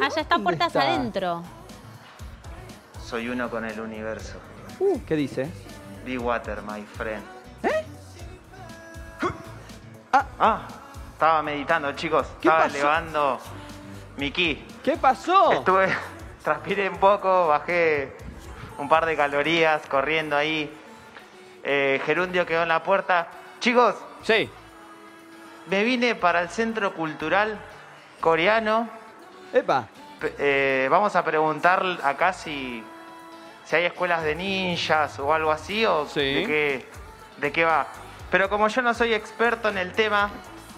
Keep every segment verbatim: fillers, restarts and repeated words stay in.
Allá está ¿Dónde puertas está? adentro. Soy uno con el universo. Uh, ¿qué dice? Be water, my friend. ¿Eh? Ah, estaba meditando, chicos. ¿Qué Estaba pasó? elevando mi ki. ¿Qué pasó? Estuve, transpiré un poco, bajé un par de calorías corriendo ahí. Eh, Gerundio quedó en la puerta. Chicos, Sí. me vine para el Centro Cultural Coreano. Epa. P- eh, vamos a preguntar acá si, si hay escuelas de ninjas o algo así, o Sí. de qué, de qué va. Pero como yo no soy experto en el tema,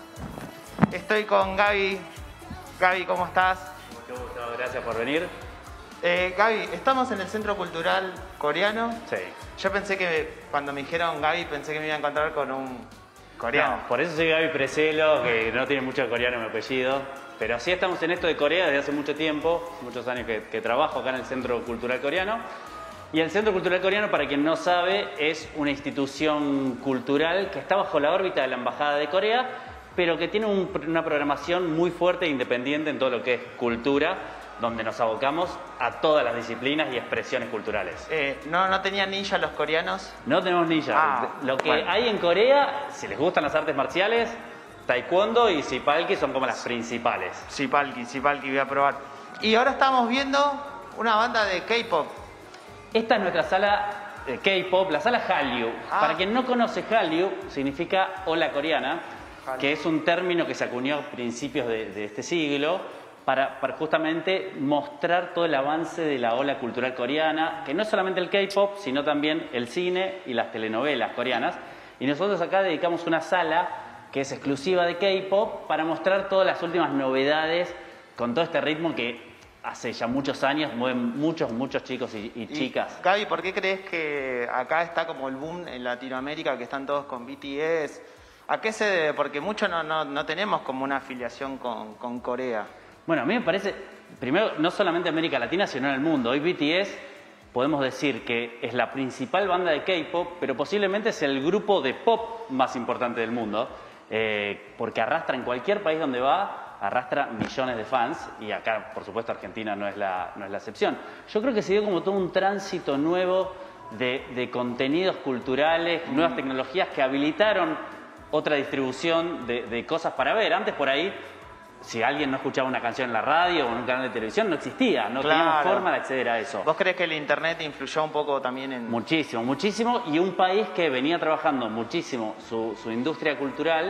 estoy con Gaby. Gaby, ¿cómo estás? Mucho gusto, gracias por venir. Eh, Gaby, estamos en el Centro Cultural Coreano. Sí. Yo pensé que cuando me dijeron Gaby, pensé que me iba a encontrar con un coreano. No, por eso soy Gaby Preselo, que no tiene mucho coreano en mi apellido. Pero sí estamos en esto de Corea desde hace mucho tiempo, muchos años que, que trabajo acá en el Centro Cultural Coreano. Y el Centro Cultural Coreano, para quien no sabe, es una institución cultural que está bajo la órbita de la Embajada de Corea, pero que tiene un- una programación muy fuerte e independiente en todo lo que es cultura, donde nos abocamos a todas las disciplinas y expresiones culturales. Eh, ¿no, ¿No tenían ninja los coreanos? No tenemos ninja. Ah, Lo que bueno. hay en Corea, si les gustan las artes marciales, taekwondo y sipalki son como las principales. Sipalki, Sipalki, voy a probar. Y ahora estamos viendo una banda de K-pop. Esta es nuestra sala de K-pop, la sala Hallyu. Ah. Para quien no conoce, Hallyu significa ola coreana, Hallyu. que es un término que se acuñó a principios de, de este siglo para, para justamente mostrar todo el avance de la ola cultural coreana, que no es solamente el K-pop, sino también el cine y las telenovelas coreanas. Y nosotros acá dedicamos una sala que es exclusiva de K-pop para mostrar todas las últimas novedades con todo este ritmo que hace ya muchos años mueven muchos, muchos chicos y, y Y, chicas. Gaby, ¿por qué crees que acá está como el boom en Latinoamérica, que están todos con B T S? ¿A qué se debe? Porque muchos no, no, no tenemos como una afiliación con, con Corea. Bueno, a mí me parece, primero, no solamente en América Latina, sino en el mundo. Hoy B T S podemos decir que es la principal banda de K-pop, pero posiblemente es el grupo de pop más importante del mundo, eh, porque arrastra en cualquier país donde va, arrastra millones de fans, y acá, por supuesto, Argentina no es la, no es la excepción. Yo creo que se dio como todo un tránsito nuevo de, de contenidos culturales, nuevas tecnologías que habilitaron otra distribución de, de cosas para ver. Antes por ahí, si alguien no escuchaba una canción en la radio o en un canal de televisión, no existía, no Claro. teníamos forma de acceder a eso. ¿Vos crees que el internet influyó un poco también en...? Muchísimo, muchísimo, y un país que venía trabajando muchísimo su, su industria cultural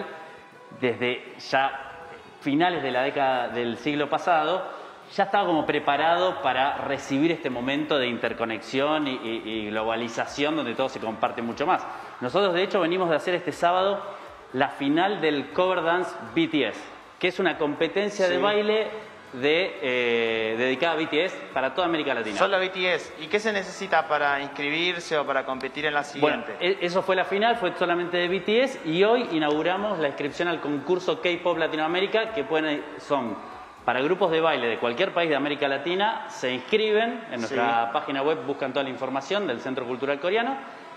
desde ya finales de la década del siglo pasado, ya estaba como preparado para recibir este momento de interconexión y, y- y globalización donde todo se comparte mucho más. Nosotros de hecho venimos de hacer este sábado la final del Cover Dance B T S, que es una competencia Sí. de baile de, eh, dedicada a B T S para toda América Latina. Solo B T S. ¿Y qué se necesita para inscribirse o para competir en la Bueno, siguiente? e- eso fue la final, fue solamente de B T S, y hoy inauguramos la inscripción al concurso K-Pop Latinoamérica, que pueden, son para grupos de baile de cualquier país de América Latina, se inscriben en nuestra Sí. página web, buscan toda la información del Centro Cultural Coreano,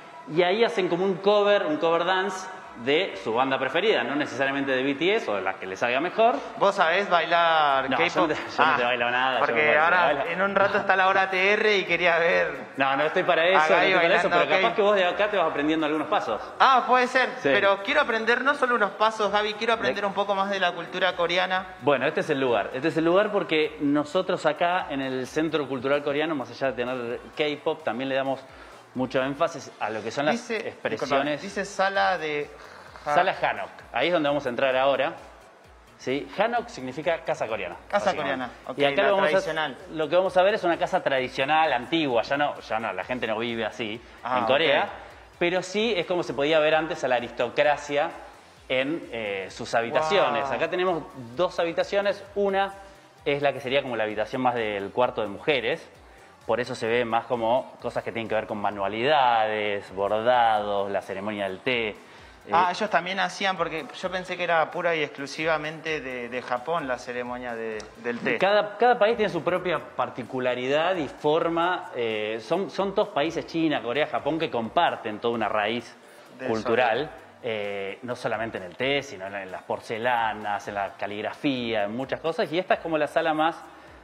y ahí hacen como un cover, un cover dance de su banda preferida, no necesariamente de B T S o de la que les salga mejor. ¿Vos sabés bailar No, yo K-pop? no te- yo no te bailo nada, yo Porque no bailo, ahora bailo. en un rato está la hora T R y quería ver... No, no estoy para eso, Ah, no Gaby estoy para eso, bailando pero capaz K- que vos de acá te vas aprendiendo algunos pasos. Ah, puede ser. Sí. Pero quiero aprender no solo unos pasos, Gaby, quiero aprender De- un poco más de la cultura coreana. Bueno, este es el lugar. Este es el lugar porque nosotros acá en el Centro Cultural Coreano, más allá de tener K-pop, también le damos mucho énfasis a lo que son las Dice, expresiones. disculpa, dice sala de... ja- Sala Hanok. Ahí es donde vamos a entrar ahora. ¿Sí? Hanok significa casa coreana. Casa básicamente. coreana, ok, y acá la lo, vamos tradicional. A, lo que vamos a ver es una casa tradicional, antigua. Ya no, ya no, la gente no vive así Ah, en Corea. ok. Pero sí es como se podía ver antes a la aristocracia en eh, sus habitaciones. Wow. Acá tenemos dos habitaciones. Una es la que sería como la habitación más del cuarto de mujeres. Por eso se ve más como cosas que tienen que ver con manualidades, bordados, la ceremonia del té. Eh, Ah, ellos también hacían, porque yo pensé que era pura y exclusivamente de, de Japón la ceremonia de- del té. Cada, cada país tiene su propia particularidad y forma. eh, son, son todos países, China, Corea, Japón, que comparten toda una raíz Del cultural, eh, no solamente en el té, sino en, en las porcelanas, en la caligrafía, en muchas cosas. Y esta es como la sala más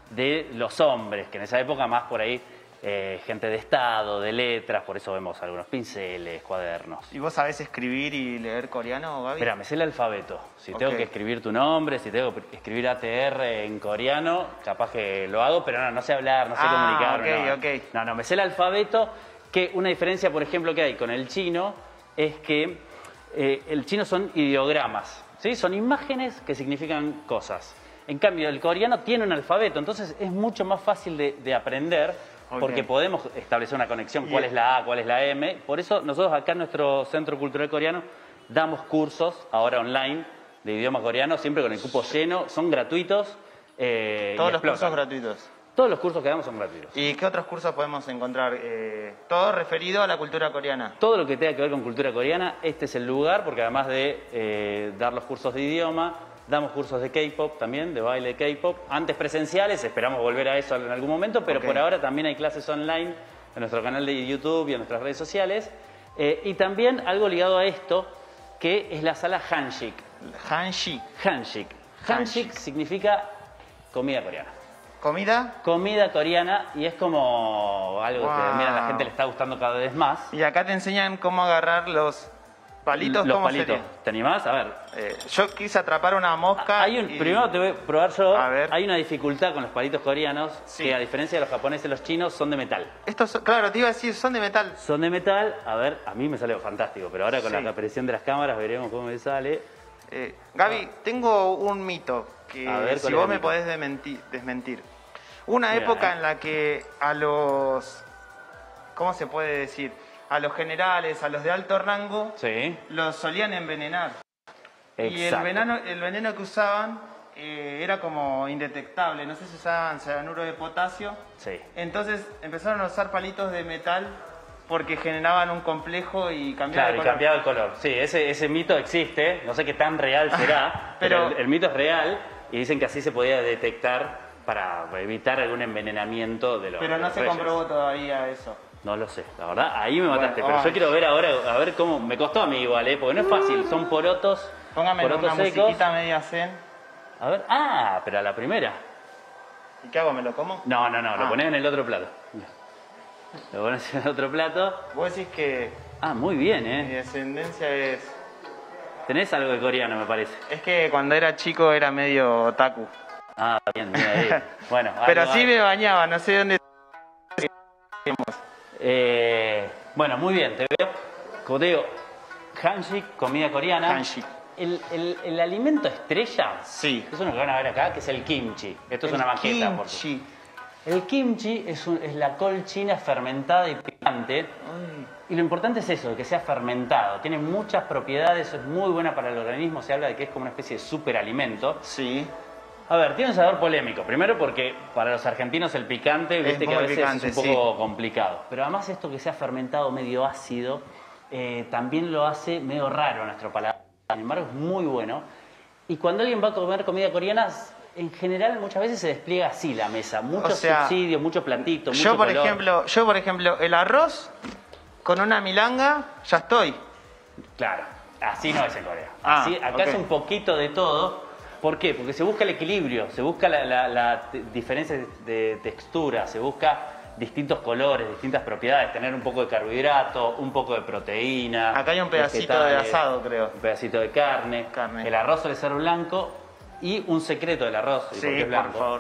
de los hombres, que en esa época más por ahí eh, gente de estado, de letras, por eso vemos algunos pinceles, cuadernos. ¿Y vos sabés escribir y leer coreano, Gaby? Mira, me sé el alfabeto. Si tengo Ok. que escribir tu nombre, si tengo que escribir A T R en coreano, capaz que lo hago, pero no, no sé hablar, no sé Ah, comunicarme. ok, no. ok. no, no, me sé el alfabeto, que una diferencia, por ejemplo, que hay con el chino es que eh, el chino son ideogramas, ¿sí? Son imágenes que significan cosas. En cambio, el coreano tiene un alfabeto, entonces es mucho más fácil de, de aprender Ok. porque podemos establecer una conexión, Y cuál el- es la A, cuál es la M. Por eso nosotros acá en nuestro Centro Cultural Coreano damos cursos, ahora online, de idioma coreano, siempre con el cupo lleno, son gratuitos. eh, y Todos los explotan. cursos gratuitos. Todos los cursos que damos son gratuitos. ¿Y qué otros cursos podemos encontrar? Eh, todo referido a la cultura coreana. Todo lo que tenga que ver con cultura coreana, este es el lugar, porque además de eh, dar los cursos de idioma, damos cursos de K-pop también, de baile de K-pop, antes presenciales, esperamos volver a eso en algún momento, pero Ok. por ahora también hay clases online en nuestro canal de YouTube y en nuestras redes sociales. Eh, y también algo ligado a esto, que es la sala Hanshik. Hanshi. Hanshik. Hanshik Hanshik. significa comida coreana. ¿Comida? Comida coreana, y es como algo que Wow. mira, a la gente le está gustando cada vez más. Y acá te enseñan cómo agarrar los palitos. Los ¿Cómo palitos. sería? ¿Te animás? A ver. Eh, yo quise atrapar una mosca. Hay un, y- Primero te voy a probar yo. A ver. Hay una dificultad con los palitos coreanos Sí. que, a diferencia de los japoneses y los chinos, son de metal. Estos, son- claro, te iba a decir, son de metal. Son de metal, a ver, a mí me sale fantástico, pero ahora con Sí. la aparición de las cámaras veremos cómo me sale. Eh, Gaby, tengo un mito que A ver, si ¿cuál vos es el me mito? podés dementi- desmentir. Una Bien. época en la que a los, ¿cómo se puede decir? A los generales, a los de alto rango, Sí, los solían envenenar. Y el exacto. veneno, el veneno que usaban eh, era como indetectable. No sé si usaban cianuro de potasio. Sí. Entonces empezaron a usar palitos de metal porque generaban un complejo y cambiaban Claro, de y color. cambiaba el color. Sí, ese, ese mito existe, no sé qué tan real será, pero, pero- el, el mito es real y dicen que así se podía detectar para evitar algún envenenamiento de los Pero de no los se reyes. comprobó todavía eso. No lo sé, la verdad, ahí me Bueno, mataste, pero ay. yo quiero ver ahora, a ver cómo, me costó a mí igual, ¿eh? Porque no es fácil, son porotos, Póngame porotos una secos. musiquita media zen. A ver, ah, pero a la primera. ¿Y qué hago? ¿Me lo como? No, no, no, lo Ah. pones en el otro plato. Lo pones en el otro plato. Vos decís que Ah, muy bien, mi ¿eh? descendencia es... Tenés algo de coreano, me parece. Es que cuando era chico era medio otaku. Ah, bien, bien ahí. Bueno, Pero algo sí hay. me bañaba, no sé dónde... Eh, bueno, muy bien, te veo. Como te digo, Hanshik, comida coreana. Hanshik. El, el- el alimento estrella Sí. es uno que van a ver acá, que es el kimchi. Esto es una maqueta. por supuesto. Kimchi. El kimchi es, un- es la col china fermentada y picante. Ay. Y lo importante es eso, que sea fermentado. Tiene muchas propiedades, es muy buena para el organismo. Se habla de que es como una especie de superalimento. Sí. A ver, tiene un sabor polémico. Primero porque para los argentinos el picante, Es viste que a muy veces picante, es un poco complicado. Pero además esto que sea fermentado medio ácido, eh, también lo hace medio raro a nuestro paladar. Sin embargo, es muy bueno. Y cuando alguien va a comer comida coreana, en general muchas veces se despliega así la mesa. Muchos O sea, subsidios, muchos platitos, Yo mucho por color. ejemplo, yo por ejemplo, el arroz con una milanga, ya estoy. Claro, así no es en Corea. Ah, Así, acá ok. es un poquito de todo. ¿Por qué? Porque se busca el equilibrio, se busca la, la- la te- diferencia de textura, se busca distintos colores, distintas propiedades, tener un poco de carbohidrato, un poco de proteína. Acá hay un pedacito de vegetales, asado, creo. Un pedacito de carne. Carne. El arroz suele ser blanco y un secreto del arroz, y por qué Sí, es por blanco, favor.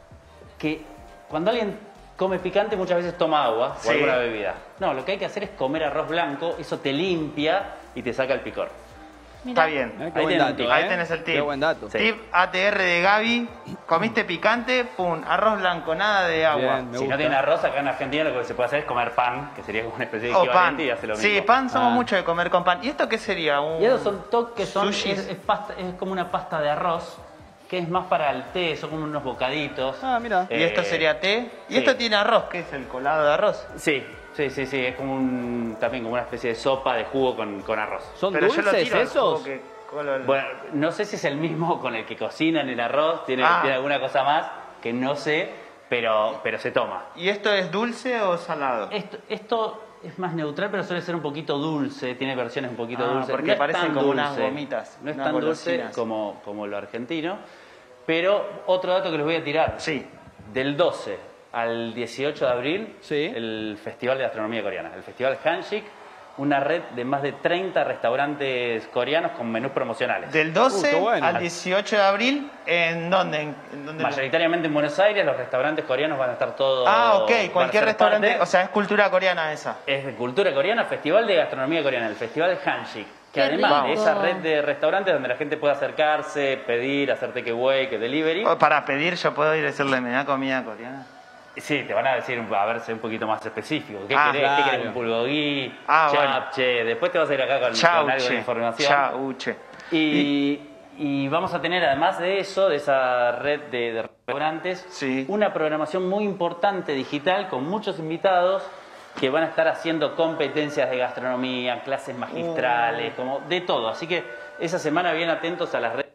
que cuando alguien come picante muchas veces toma agua o Sí. alguna bebida. No, lo que hay que hacer es comer arroz blanco, eso te limpia y te saca el picor. Está bien. Eh, Ahí qué buen tenés un dato, tip. ¿eh? Ahí tenés el tip. Qué buen dato. Sí. Tip A T R de Gaby. Comiste picante, pum, arroz blanco, nada de agua. Bien, me Si gusta. no tienen arroz, acá en Argentina lo que se puede hacer es comer pan, que sería como una especie de O pan. equivalente y hace lo mismo. Sí, pan somos Ah. mucho de comer con pan. ¿Y esto qué sería? Un... Y esos son toques, son, es, Sushis. es pasta, es como una pasta de arroz, que es más para el té, son como unos bocaditos. Ah, mira. ¿Y esto Eh, sería té? ¿Y sí. esto tiene arroz? ¿Qué es el colado de arroz? Sí, sí, sí, sí, es como un, también como una especie de sopa de jugo con, con arroz. ¿Son Pero yo lo dulces tiro al esos? jugo que- colo el- Bueno, no sé si es el mismo con el que cocinan el arroz, tiene, Ah. tiene alguna cosa más que no sé, pero, pero se toma. ¿Y esto es dulce o salado? Esto, esto es más neutral, pero suele ser un poquito dulce, tiene versiones un poquito Ah, dulces. porque no es parecen tan como unas dulce, gomitas, No es unas tan dulce golosinas. como, como lo argentino. Pero otro dato que les voy a tirar. Sí. del doce al dieciocho de abril, Sí. el Festival de Gastronomía Coreana, el Festival Hanshik, una red de más de treinta restaurantes coreanos con menús promocionales. Del doce Uh, qué bueno. al dieciocho de abril, ¿en dónde? ¿En, en dónde? Mayoritariamente en Buenos Aires, los restaurantes coreanos van a estar todos... Ah, ok, van a cualquier ser restaurante, parte. o sea, es cultura coreana esa. Es de cultura coreana, Festival de Gastronomía Coreana, el Festival Hanshik. Que Qué además de rico. esa red de restaurantes donde la gente puede acercarse, pedir, hacer takeaway, que delivery. O para pedir, yo puedo ir a decirle, ¿me da comida coreana? Sí, te van a decir, a ver, ser un poquito más específico. ¿Qué Ah, querés? ¿Qué claro. querés? Un bulgogi, Ah, bueno. chapche. Después te vas a ir acá con, con algo de Chauche, información. chauche. Y, y vamos a tener, además de eso, de esa red de, de restaurantes, Sí. una programación muy importante digital con muchos invitados que van a estar haciendo competencias de gastronomía, clases magistrales, como de todo. Así que esa semana bien atentos a las redes.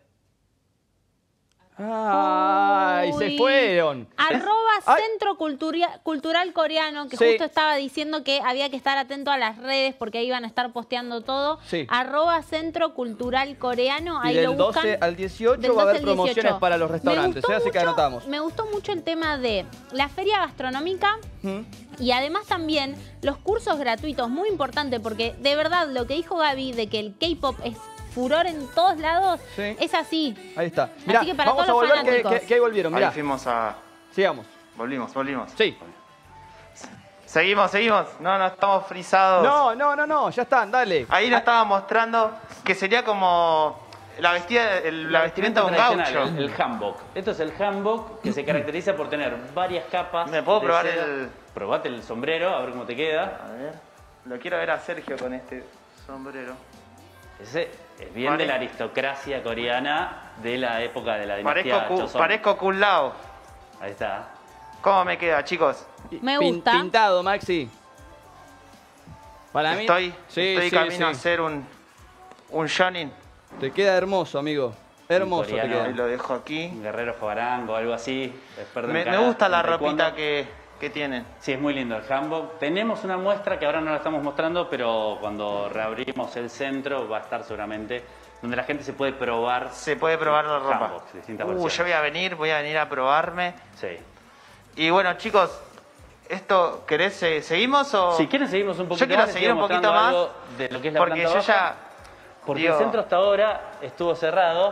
¡Ay! Se Uy. fueron. Arroba Ay. Centro Culturia- Cultural Coreano, que Sí. justo estaba diciendo que había que estar atento a las redes porque ahí iban a estar posteando todo. Sí. Arroba Centro Cultural Coreano, Y ahí del lo buscan. doce al dieciocho Del va a haber doce al promociones dieciocho. para los Me restaurantes, gustó ¿eh? Así que mucho- anotamos. Me gustó mucho el tema de la feria gastronómica. ¿Mm? Y además también los cursos gratuitos, muy importante, porque de verdad lo que dijo Gaby de que el K-pop es furor en todos lados, Sí. es así. Ahí está. Mirá, que para vamos a todos los volver que, fanáticos. que- que ahí volvieron. Mirá, Ahí fuimos a... sigamos. Volvimos, volvimos. Sí. Seguimos, seguimos. No, no estamos frisados. No, no, no, no, ya están, dale. Ahí nos estaba mostrando que sería como la, vestida, el- la vestimenta de un tradicional, gaucho. El, el hanbok. Esto es el hanbok que se caracteriza por tener varias capas. ¿Me puedo de probar seda. el- Probate el sombrero, a ver cómo te queda. A ver, lo quiero ver a Sergio con este sombrero. Ese es bien Pare- de la aristocracia coreana de la época de la dinastía Parezco, cu- Joseon. parezco Kun Lao. Ahí está. ¿Cómo me queda, chicos? Me Pin- gusta. Pintado, Maxi. Para mí. Estoy, Sí, estoy sí, camino a sí. ser un, un shonin. Te queda hermoso, amigo. Hermoso te coreano. queda. Ahí lo dejo aquí. Un guerrero joarango, algo así. experto en Me, me karate, gusta la en taekwondo. ropita que, que tienen. Sí, es muy lindo el hanbok. Tenemos una muestra que ahora no la estamos mostrando, pero cuando reabrimos el centro va a estar seguramente donde la gente se puede probar. Se puede probar la ropa. Hanboks, distintas Uh, versiones. yo voy a venir, voy a venir a probarme. Sí. Y bueno, chicos, esto, ¿querés, eh, seguimos o...? Si quieren seguimos un poquito Yo quiero más, les seguir sigo un poquito mostrando más, algo de lo que es la porque planta yo baja, ya... porque digo, el centro hasta ahora estuvo cerrado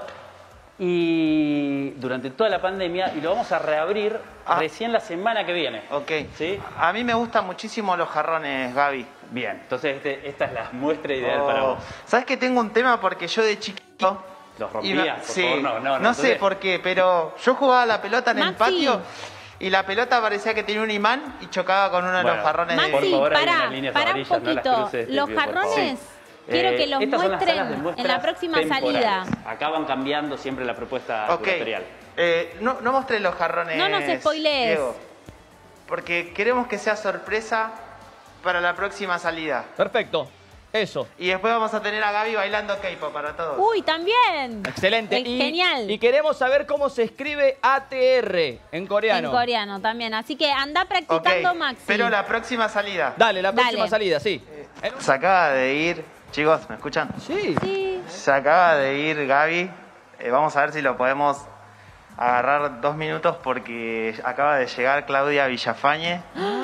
y durante toda la pandemia y lo vamos a reabrir Ah. recién la semana que viene. Ok. ¿Sí? A mí me gustan muchísimo los jarrones, Gaby. Bien, entonces este- esta es la muestra ideal Oh. para vos. ¿Sabes que tengo un tema? Porque yo de chiquito... ¿Los y rompías? me- Por sí, favor, no, no, no, sé entonces- por qué, pero yo jugaba la pelota en el Maxi. patio y la pelota parecía que tenía un imán y chocaba con uno de Bueno, los jarrones Maxi, de... Por favor, hay pará, unas líneas pará un amarillas, no las poquito. cruces, te Los pido, por favor. jarrones, Sí. quiero Eh, que los estas son las muestren salas de en muestras la próxima temporales. salida. Acá van cambiando siempre la propuesta Ok. curatorial. Eh, no, no mostré los jarrones, No nos spoilees. Diego, porque queremos que sea sorpresa para la próxima salida. Perfecto. Eso. Y después vamos a tener a Gaby bailando K-pop para todos. Uy, también. Excelente. Es Y- genial. Y queremos saber cómo se escribe A T R en coreano. En coreano también. Así que anda Ok, practicando, Maxi. pero la próxima salida. Dale, la próxima Dale. salida, sí. En un- Se acaba de ir, chicos, ¿me escuchan? Sí. Sí. Se acaba de ir Gaby. Eh, vamos a ver si lo podemos agarrar dos minutos porque acaba de llegar Claudia Villafañe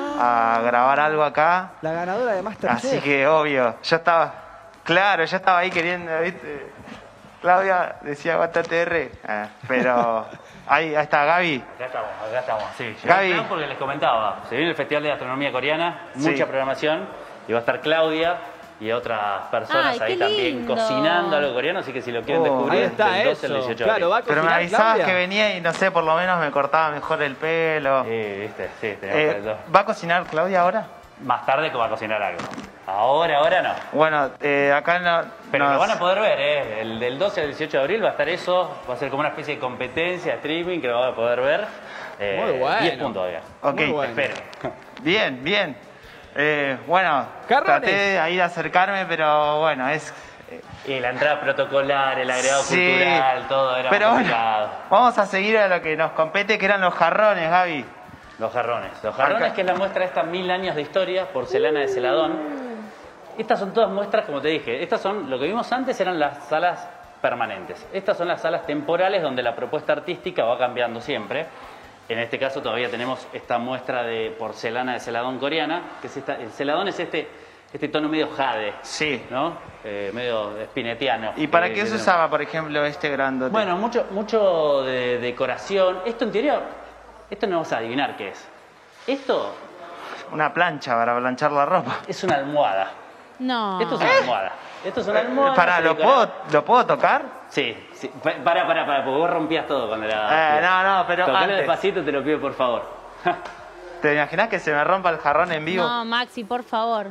a grabar algo acá. La ganadora de Masterchef. Así que obvio, yo estaba, claro, yo estaba ahí queriendo, ¿viste? Claudia decía aguanta T R, ah, pero ahí, ahí está Gaby. Acá estamos, acá estamos. Sí, Gaby. llegaron porque les comentaba, se viene el Festival de Gastronomía Coreana, mucha Sí. programación, y va a estar Claudia y otras personas Ay, ahí qué también lindo. cocinando algo coreano, así que si lo quieren Oh, descubrir, Ahí está del doce al eso. dieciocho Claro, va a de Pero me cocinar avisabas Claudia. que venía y no sé, por lo menos me cortaba mejor el pelo. abril. Sí, viste, sí, tenemos Eh, para eso. ¿Va a cocinar Claudia ahora? Más tarde que va a cocinar algo. Ahora, ahora no. Bueno, eh, acá no... Pero nos- lo van a poder ver, ¿eh? El del doce al dieciocho de abril va a estar eso, va a ser como una especie de competencia, streaming, que lo van a poder ver. Eh, Muy bueno. diez puntos, oiga. Ok, Muy bueno. Espero. bien, bien. Eh, bueno, Jarrones. traté ahí de acercarme, pero bueno, es... Y la entrada protocolar, el agregado Sí, cultural, todo era pero bueno, complicado. vamos a seguir a lo que nos compete, que eran los jarrones, Gaby. Los jarrones. Los jarrones, Acá. que es la muestra de estas mil años de historia, porcelana de Celadón. Estas son todas muestras, como te dije. Estas son, lo que vimos antes eran las salas permanentes. Estas son las salas temporales donde la propuesta artística va cambiando siempre. En este caso todavía tenemos esta muestra de porcelana de celadón coreana, que es esta, el celadón es este, este tono medio jade, Sí. ¿no? Eh, medio espinetiano. ¿Y para que- qué que se tenemos. usaba, por ejemplo, este grandote? Bueno, mucho, mucho de decoración. Esto en teoría, esto no vas a adivinar qué es. Esto Una plancha para planchar la ropa. es una almohada. No. Esto es una almohada. Esto es una almohada. Pará, se ¿lo decora- puedo, ¿lo puedo tocar? Sí, sí. Pa- Pará, pará, pará, porque vos rompías todo cuando Eh, era... no, no, pero Tocalo antes. despacito, te lo pido por favor. ¿Te imaginas que se me rompa el jarrón en vivo? No, Maxi, por favor.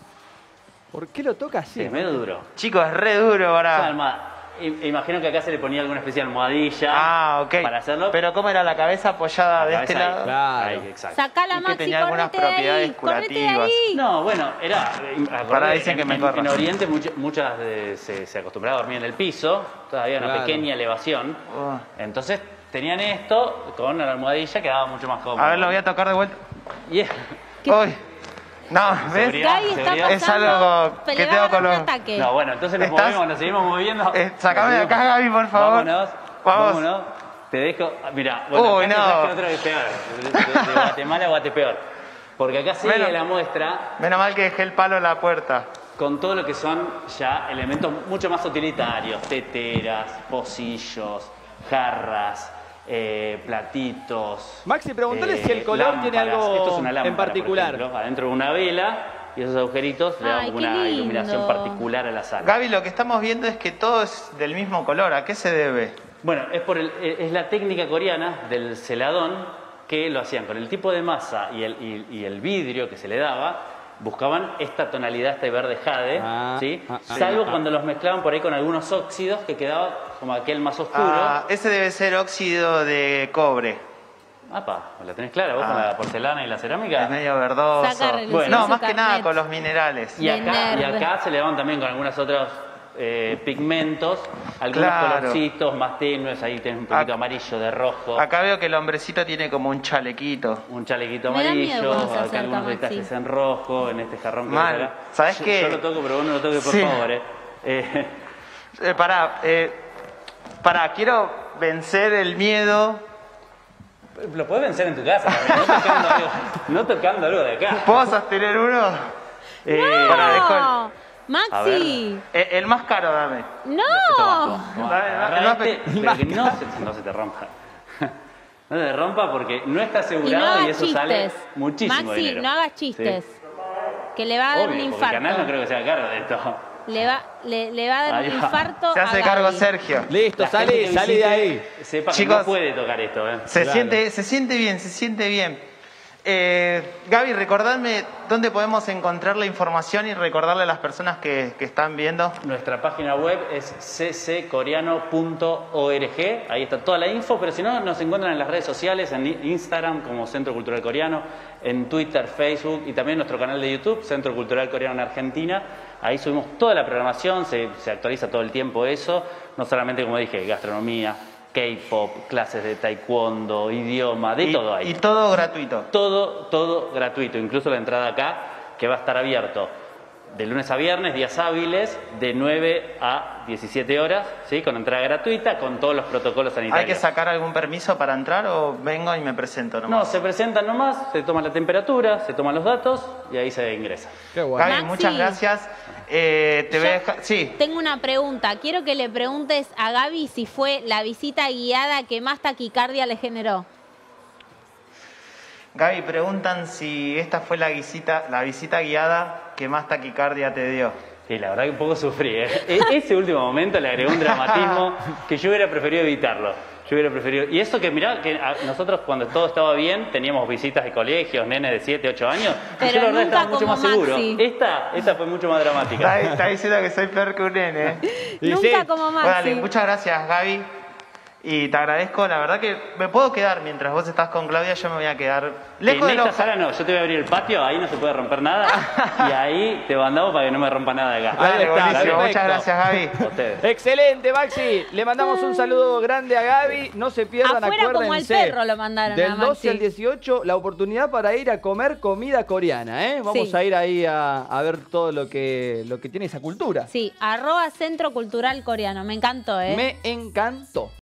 ¿Por qué lo toca así? Sí, es medio duro. Chicos, es re duro Es una para... almohada. I- Imagino que acá se le ponía alguna especie de almohadilla Ah, ok. para hacerlo. Pero ¿cómo era la cabeza apoyada de La este cabeza ahí. lado? Claro. Ahí, exacto. Sacala, Y que Maxi, tenía algunas correte de ahí, propiedades correte de curativas. ahí. No, bueno, era... eh, acordate, Pará, dicen que en, me en- corra. en Oriente much- muchas de- se, se acostumbraba a dormir en el piso, todavía una Claro. pequeña elevación. Oh. Entonces tenían esto con la almohadilla que daba mucho más cómodo. A ver, lo voy a tocar de vuelta. Y es- ¿Qué? Uy. No, ¿ves? Seguridad. Gaby está seguridad. Es pasando algo que pelear tengo con un los- ataque. No, bueno, entonces nos ¿Estás? movemos, nos seguimos moviendo. Eh, sacame de Nos acá, seguimos. Gaby, por favor. Vámonos, Vamos. vámonos. Te dejo, mira, bueno, Uy, acá no. te traje otra que es peor. De, de- de Guatemala a Guatepeor. Porque acá sigue Bueno. la muestra Menos mal que dejé el palo en la puerta. con todo lo que son ya elementos mucho más utilitarios, teteras, pocillos, jarras, eh, platitos. Maxi, preguntale eh, si el color tiene lámparas. algo Esto es una lámpara, en particular. por ejemplo, adentro de una vela y esos agujeritos le dan Ay, como qué una iluminación lindo. particular a la sala. Gaby, lo que estamos viendo es que todo es del mismo color. ¿A qué se debe? Bueno, es, por el- es la técnica coreana del celadón que lo hacían con el tipo de masa y el, y- y el vidrio que se le daba. Buscaban esta tonalidad, este verde jade, Ah, ¿sí? ah, ah, salvo ah. cuando los mezclaban por ahí con algunos óxidos que quedaba como aquel más oscuro. Ah, ese debe ser óxido de cobre. Apa, ¿la tenés clara vos Ah. con la porcelana y la cerámica? Es medio verdoso. Saca a relucir Bueno. no, su más que nada carnet. con los minerales. Y acá, De y nerd. acá se le daban también con algunos otros eh, pigmentos, algunos Claro. colorcitos más tenues, ahí tenés un poquito Ac- amarillo de rojo. Acá veo que el hombrecito tiene como un chalequito. Un chalequito Me da miedo amarillo, cuando se acá acerca, algunos Maxi. detalles en rojo, en este jarrón que Mal. ves acá. ¿Sabés yo, qué? Yo lo toco, pero vos no lo toques, por Sí. favor. Eh. Eh, Eh, pará, eh, pará, quiero vencer el miedo. lo podés vencer en tu casa también, no tocando algo, no tocando algo de acá. ¿Puedo sostener uno? Eh, Pará, dejo el- No, Maxi, Eh, el más caro, dame. no. Toma, toma. Dale, Agarrá dale, dale. este, pero que no se, no se te rompa. No se te rompa porque no está Y no asegurado y, hagas eso sale chistes. muchísimo Maxi, dinero. no hagas chistes. Que le va a dar Obvio, un porque el canal no infarto. creo que sea caro de esto. Le va, le, le va a dar Ahí un va. infarto. Se hace a cargo Gaby. Sergio. Listo, La gente salí, que salí de visite ahí. Sepa que Chicos, no puede tocar esto, ¿eh? Se, Claro. siente, se siente bien, se siente bien. Eh, Gaby, recordadme dónde podemos encontrar la información y recordarle a las personas que, que están viendo. Nuestra página web es c c coreano punto org, ahí está toda la info, pero si no, nos encuentran en las redes sociales, en Instagram como Centro Cultural Coreano, en Twitter, Facebook y también nuestro canal de YouTube, Centro Cultural Coreano en Argentina. Ahí subimos toda la programación, se, se actualiza todo el tiempo eso, no solamente, como dije, gastronomía, K-pop, clases de taekwondo, idioma, de y, todo ahí. y todo gratuito. Todo, todo gratuito, incluso la entrada acá, que va a estar abierto de lunes a viernes, días hábiles, de nueve a diecisiete horas, ¿sí? Con entrada gratuita, con todos los protocolos sanitarios. ¿Hay que sacar algún permiso para entrar o vengo y me presento No, nomás? se presentan nomás, se toma la temperatura, se toman los datos y ahí se ingresa. Qué bueno. Gaby, Maxi. muchas gracias. Eh, te voy a Yo dejar... Sí, Tengo una pregunta. Quiero que le preguntes a Gaby si fue la visita guiada que más taquicardia le generó. Gaby, preguntan si esta fue la visita, la visita guiada que más taquicardia te dio. Y la verdad que un poco sufrí, ¿eh? E- Ese último momento le agregó un dramatismo que yo hubiera preferido evitarlo. Yo hubiera preferido... Y eso que, mirá, que a- nosotros cuando todo estaba bien, teníamos visitas de colegios, nenes de siete, ocho años, y Pero yo la verdad nunca estaba mucho como más seguro. Maxi. Esta, esta fue mucho más dramática. Está, está diciendo que soy peor que un nene. ¿eh? Y Nunca sí. como Bueno, dale, Maxi. muchas gracias, Gaby. Y te agradezco, la verdad que me puedo quedar mientras vos estás con Claudia, yo me voy a quedar lejos En de esta los... sala no, yo te voy a abrir el patio, ahí no se puede romper nada, y ahí te mandamos para que no me rompa nada de acá. Ahí Dale, está, buenísimo, perfecto. muchas gracias, Gaby. A ustedes. Excelente, Maxi. Le mandamos un saludo grande a Gaby. No se pierdan, Afuera como al acuérdense. perro lo mandaron a Del Maxi. doce al dieciocho, la oportunidad para ir a comer comida coreana, ¿eh? Vamos Sí. a ir ahí a, a ver todo lo que, lo que tiene esa cultura. Sí, arroba Centro Cultural Coreano. Me encantó, ¿eh? Me encantó.